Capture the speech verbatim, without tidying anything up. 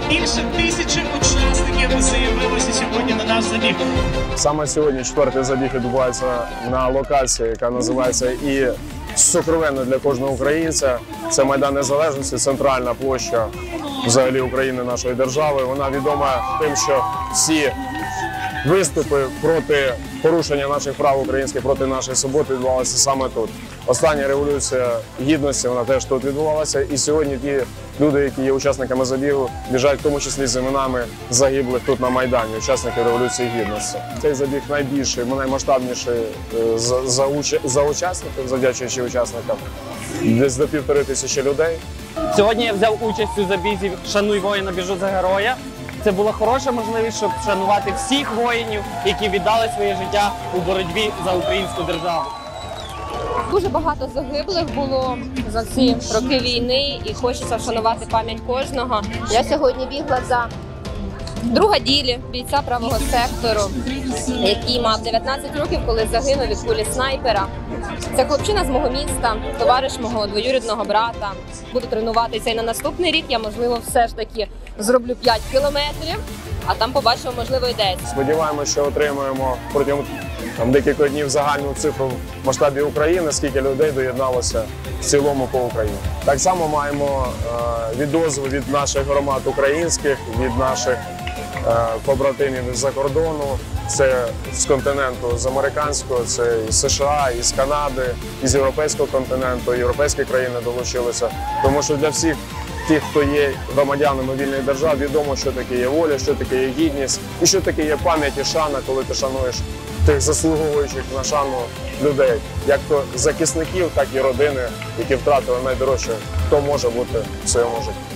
Більше тисячі учасників заявилося сьогодні на наш забіг. Саме сьогодні четвертий забіг відбувається на локації, яка називається і сокровенно для кожного українця. Це Майдан Незалежності, центральна площа взагалі України, нашої держави. Вона відома тим, що всі виступи проти порушення наших прав українських, проти нашої свободи відбувалися саме тут. Остання революція гідності, вона теж тут відбувалася. І сьогодні ті люди, які є учасниками забігу, біжать в тому числі з іменами загиблих тут на Майдані, учасників Революції Гідності. Цей забіг найбільший, наймасштабніший за, за, за учасників, завдячуючи учасникам, десь до півтори тисячі людей. Сьогодні я взяв участь у забізі «Шануй воїна, біжу за героя». Це була хороша можливість, щоб вшанувати всіх воїнів, які віддали своє життя у боротьбі за українську державу. Дуже багато загиблих було за ці роки війни і хочеться вшанувати пам'ять кожного. Я сьогодні бігла за друга ділі, бійця правого сектору, який мав дев'ятнадцять років, коли загинув від кулі снайпера. Це хлопчина з мого міста, товариш мого двоюрідного брата. Буду тренуватися і на наступний рік я, можливо, все ж таки зроблю п'ять кілометрів, а там побачимо, можливо, і десять. Сподіваємося, що отримаємо протягом там, декількох днів загальну цифру в масштабі України, скільки людей доєдналося в цілому по Україні. Так само маємо е, відозву від наших громад українських, від наших е, побратимів з-за кордону. Це з континенту, з американського, це із США, із Канади, із європейського континенту, європейські країни долучилися. Тому що для всіх тих, хто є громадянами вільної держави, відомо, що таке є воля, що таке є гідність і що таке є пам'ять і шана, коли ти шануєш тих заслуговуючих на шану людей, як то захисників, так і родини, які втратили найдорожче, хто може бути в своєму житті.